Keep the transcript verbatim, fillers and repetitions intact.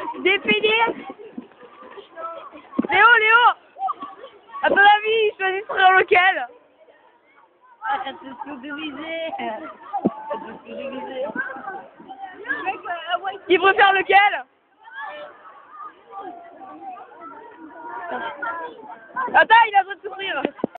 Des P D F. Léo, Léo. À ton avis, il choisit sur lequel? Arrête de souduriser. Arrête de souduriser. Il préfère lequel? Attends, il a besoin de sourire.